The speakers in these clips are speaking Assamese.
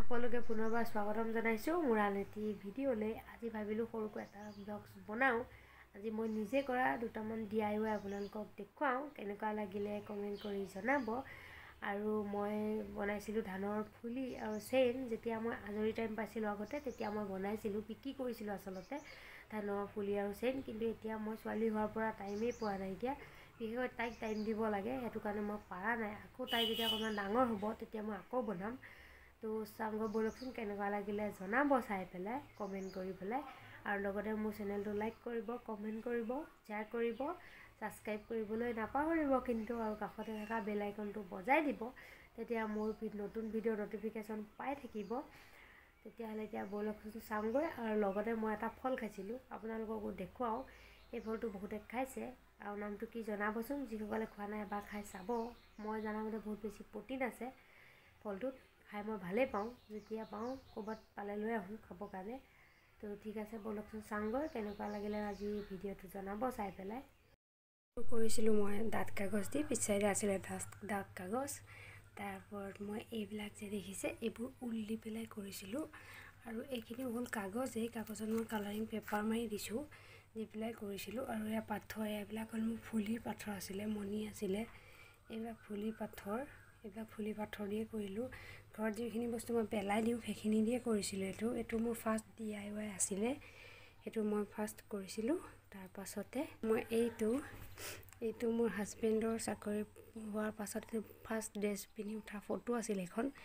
সকলোকে পুনৰবাৰ স্বাগতম জনাইছোঁ মোৰ আন এটি ভিডিঅ'লৈ। আজি ভাবিলোঁ সৰুকৈ এটা ব্লগছ বনাওঁ। আজি মই নিজে কৰা দুটামান DIY আপোনালোকক দেখুৱাওঁ, কেনেকুৱা লাগিলে কমেণ্ট কৰি জনাব। আৰু মই বনাইছিলোঁ ধানৰ ফুলি আৰু চেইন। যেতিয়া মই আজৰি টাইম পাইছিলোঁ আগতে তেতিয়া মই বনাইছিলোঁ, বিক্ৰী কৰিছিলোঁ আচলতে ধানৰ ফুলি আৰু চেইন। কিন্তু এতিয়া মই ছোৱালী হোৱাৰ পৰা টাইমেই পোৱা নাই। এতিয়া বিশেষকৈ তাইক টাইম দিব লাগে, সেইটো কাৰণে মই পৰা নাই। আকৌ তাই যেতিয়া অকণমান ডাঙৰ হ'ব তেতিয়া মই আকৌ বনাম। তো চাংগ বলকচোন কেনেকুৱা লাগিলে জনাব চাই পেলাই, কমেণ্ট কৰি পেলাই। আৰু লগতে মোৰ চেনেলটো লাইক কৰিব, কমেণ্ট কৰিব, শ্বেয়াৰ কৰিব, ছাবস্ক্ৰাইব কৰিবলৈ নাপাহৰিব কিন্তু। আৰু কাষতে থকা বেল আইকনটো বজাই দিব, তেতিয়া মোৰ নতুন ভিডিঅ' ন'টিফিকেশ্যন পাই থাকিব। তেতিয়াহ'লে এতিয়া বলকচোন চাওঁগৈ। আৰু লগতে মই এটা ফল খাইছিলোঁ, আপোনালোককো দেখুৱাওঁ। এই ফলটো বহুতে খাইছে আৰু নামটো কি জনাবচোন। যিসকলে খোৱা নাই এবাৰ খাই চাব। মই জনামতে বহুত বেছি প্ৰ'টিন আছে ফলটোত। খাই মই ভালেই পাওঁ, যেতিয়া পাওঁ ক'ৰবাত পালে লৈ আহোঁ খাবৰ কাৰণে। তো ঠিক আছে, বলকচোন চাওঁগৈ কেনেকুৱা লাগিলে আজি ভিডিঅ'টো জনাব চাই পেলাই। কৰিছিলোঁ মই ডাঠ কাগজ দি, পিছ চাইডে আছিলে ডাঠ কাগজ। তাৰ ওপৰত মই এইবিলাক যে দেখিছে এইবোৰ ঊল দি পেলাই কৰিছিলোঁ। আৰু এইখিনি হ'ল কাগজ, এই কাগজত মই কালাৰিং পেপাৰ মাৰি দিছোঁ, দি পেলাই কৰিছিলোঁ। আৰু এয়া পাথৰ, এইবিলাক হ'ল মোৰ ফুলিৰ পাথৰ আছিলে, মণি আছিলে। এইবিলাক ফুলি পাথৰ, এইবিলাক ফুলি পাথৰ দিয়ে কৰিলোঁ। ঘৰত যিখিনি বস্তু মই পেলাই দিওঁ সেইখিনি দিয়ে কৰিছিলোঁ। এইটো মোৰ ফাৰ্ষ্ট DIY আছিলে, সেইটো মই ফাৰ্ষ্ট কৰিছিলোঁ। তাৰপাছতে মই এইটো মোৰ হাজবেণ্ডৰ চাকৰি হোৱাৰ পাছতে ফাৰ্ষ্ট ড্ৰেছ পিন্ধি উঠা ফটো আছিলে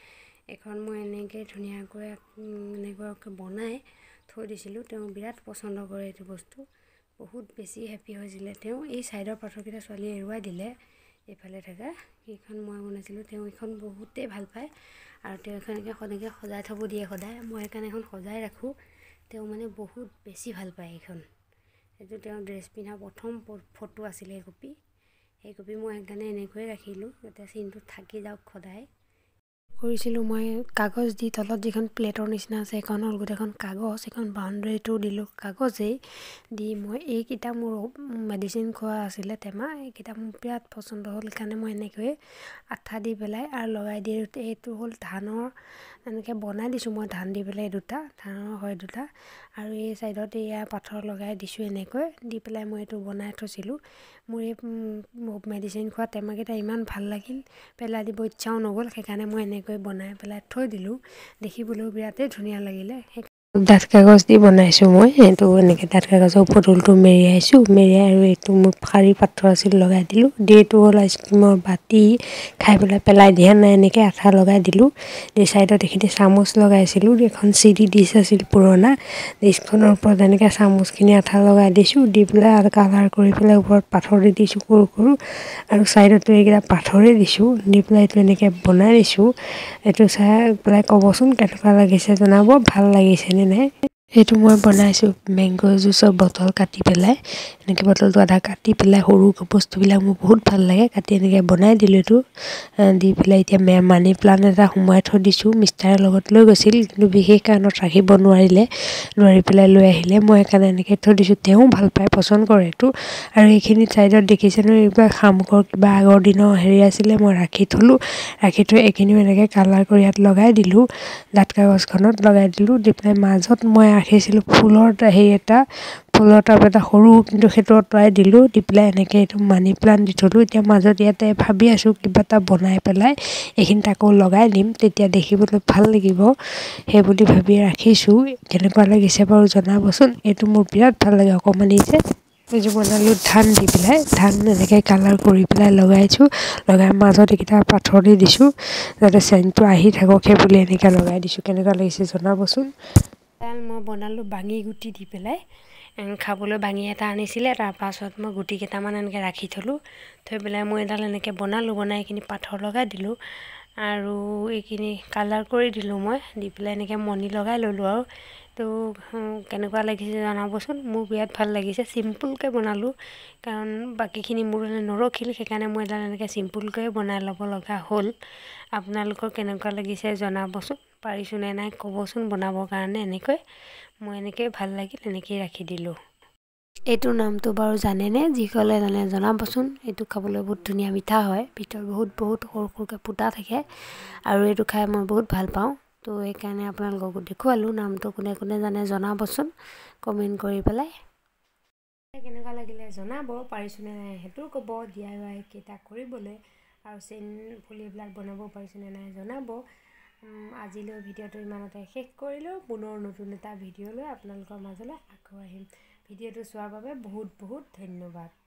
এখন মই এনেকৈ ধুনীয়াকৈ এনেকুৱাকৈ বনাই থৈ দিছিলোঁ। তেওঁ বিৰাট পচন্দ কৰে এইটো বস্তু, বহুত বেছি হেপী হৈছিলে তেওঁ। এই ছাইডৰ পাথৰকেইটা ছোৱালীয়ে এৰুৱাই দিলে, এইফালে থকা সেইখন মই বনাইছিলোঁ। তেওঁ এইখন বহুতেই ভাল পায় আৰু তেওঁ এখনকৈ সনেকৈ সজাই থ'ব দিয়ে সদায়। মই সেইকাৰণে এখন সজাই ৰাখোঁ, তেওঁ মানে বহুত বেছি ভাল পায় এইখন। এইটো তেওঁ ড্ৰেছ পিন্ধা প্ৰথম ফটো আছিলে সেই কপি মই সেইকাৰণে এনেকৈয়ে ৰাখিলোঁ, যাতে চিনটোত থাকি যাওক সদায়। কৰিছিলোঁ মই কাগজ দি, তলত যিখন প্লেটৰ নিচিনা আছে সেইখন হ'ল গোটেইখন কাগজ, সেইখন বাউণ্ডেৰীটো দিলোঁ কাগজেই দি। মই এইকেইটা মোৰ মেডিচিন খোৱা আছিলে টেমা, এইকেইটা মোৰ বিৰাট পচন্দ হ'ল, সেইকাৰণে মই এনেকৈয়ে আঠা দি পেলাই আৰু লগাই দি। এইটো হ'ল ধানৰ, এনেকৈ বনাই দিছোঁ মই ধান দি পেলাই, ধানৰ হয় দুটা। আৰু এই ছাইডত এয়া পাথৰ লগাই দিছোঁ এনেকৈ দি পেলাই মই এইটো বনাই থৈছিলোঁ। মোৰ এই মেডিচিন খোৱা টেমাকেইটা ইমান ভাল লাগিল, পেলাই দিব ইচ্ছাও নগ'ল, সেইকাৰণে মই এনেকৈ বনাই পেলাই থৈ দিলোঁ। দেখিবলৈও বিৰাটেই ধুনীয়া লাগিলে। ডাঠ কাগজ দি বনাইছোঁ মই এইটো, এনেকৈ ডাঠ কাগজৰ ওপৰত ঊলটো মেৰিয়াইছোঁ, আৰু এইটো মোৰ শাৰী পাথৰ আছিল লগাই দিলোঁ। এইটো হ'ল আইচক্ৰীমৰ বাতি, খাই পেলাই দিয়া নাই, এনেকৈ আঠা লগাই দিলোঁ। এই ছাইডত এইখিনি চামুচ লগাইছিলোঁ, এখন CD ডিছ আছিল পুৰণা, ডিছখনৰ ওপৰত এনেকৈ চামুচখিনি আঠা লগাই দিছোঁ, দি পেলাই আৰু কালাৰ কৰি পেলাই ওপৰত পাথৰ দি দিছোঁ সৰু আৰু ছাইডতো এইকেইটা পাথৰেই দিছোঁ, দি পেলাই এইটো এনেকৈ বনাই দিছোঁ। এইটো চাই পেলাই ক'বচোন কেনেকুৱা লাগিছে জনাব, ভাল লাগিছেনে নাই। এইটো মই বনাইছোঁ মেংগ' জুচৰ বটল কাটি পেলাই, এনেকৈ বটলটো আধা কাটি পেলাই, সৰু বস্তুবিলাক মোৰ বহুত ভাল লাগে কাটি, এনেকৈ বনাই দিলোঁ। এইটো দি পেলাই এতিয়া মানি প্লাণ্ট এটা সোমোৱাই থৈ দিছোঁ। মিষ্টাৰৰ লগত লৈ গৈছিল, কিন্তু বিশেষ কাৰণত ৰাখিব নোৱাৰি পেলাই লৈ আহিলে, মই সেইকাৰণে এনেকৈ থৈ দিছোঁ। তেওঁ ভাল পায়, পচন্দ কৰে এইটো। আৰু এইখিনি ছাইডত দেখিছেনো, এইবিলাক শামুকৰ কিবা আগৰ দিনৰ আছিলে, মই ৰাখি থৈ এইখিনিও এনেকৈ কালাৰ কৰি ইয়াত লগাই দিলোঁ, ডাঠ কাগজখনত লগাই দিলোঁ। দি পেলাই মাজত মই ৰাখিছিলোঁ ফুলৰ টাব এটা সৰু, কিন্তু সেইটো আঁতৰাই দিলোঁ, দি পেলাই এনেকৈ এইটো মানি প্লাণ্ট দি থ'লোঁ। এতিয়া মাজত ইয়াতে ভাবি আছোঁ কিবা এটা বনাই পেলাই এইখিনিত আকৌ লগাই দিম, তেতিয়া দেখিবলৈ ভাল লাগিব, সেইবুলি ভাবি ৰাখিছোঁ। কেনেকুৱা লাগিছে বাৰু জনাবচোন। এইটো মোৰ বিৰাট ভাল লাগে, অকণমানি যে এইযোৰ বনালোঁ ধান দি পেলাই, ধান এনেকৈ কালাৰ কৰি পেলাই লগাই মাজত এইকেইটা পাথৰ দি দিছোঁ, যাতে চেইনটো আহি থাকক, সেইবুলি এনেকৈ লগাই দিছোঁ। কেনেকুৱা লাগিছে জনাবচোন। মই বনালোঁ বাঙি গুটি দি পেলাই, খাবলৈ বাঙি এটা আনিছিলে, তাৰপাছত মই গুটি কেইটামান এনেকৈ ৰাখি থৈ পেলাই মই এডাল এনেকৈ বনাই এইখিনি পাথৰ লগাই দিলোঁ আৰু এইখিনি কালাৰ কৰি দিলোঁ মই, দি পেলাই এনেকৈ মণি লগাই ল'লোঁ। আৰু তো কেনেকুৱা লাগিছে জনাবচোন। মোৰ বিৰাট ভাল লাগিছে, চিম্পুলকৈ বনালোঁ, কাৰণ বাকীখিনি মোৰ নৰখিল, সেইকাৰণে মই এডাল এনেকৈ চিম্পুলকৈ বনাই ল'ব লগা হ'ল। আপোনালোকৰ কেনেকুৱা লাগিছে জনাবচোন, পাৰিছোঁনে নাই ক'বচোন বনাবৰ কাৰণে। মই এনেকৈ ভাল লাগিল, এনেকৈয়ে ৰাখি দিলোঁ। এইটোৰ নামটো বাৰু জানেনে? যিসকলে জানে জনাবচোন। এইটো খাবলৈ বহুত ধুনীয়া মিঠা হয়, ভিতৰত বহুত সৰুকৈ ফুটা থাকে, আৰু এইটো খাই মই বহুত ভাল পাওঁ। তো সেইকাৰণে আপোনালোকক দেখুৱালোঁ। নামটো কোনে কোনে জানে জনাবচোন কমেণ্ট কৰি পেলাই। কেনেকুৱা লাগিলে জনাব, পাৰিছোঁনে নাই সেইটো ক'ব। DIY কেইটা কৰিবলৈ আৰু চেইন ফুলিবিলাক বনাব পাৰিছোঁনে নাই জনাব। আজিলৈ ভিডিঅ'টো ইমানতে শেষ কৰিলোঁ। পুনৰ নতুন এটা ভিডিঅ' লৈ আপোনালোকৰ মাজলৈ আকৌ আহিম। ভিডিঅ'টো চোৱাৰ বাবে বহুত বহুত ধন্যবাদ।